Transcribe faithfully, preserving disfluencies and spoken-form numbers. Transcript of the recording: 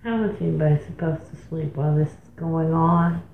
How is anybody supposed to sleep while this is going on?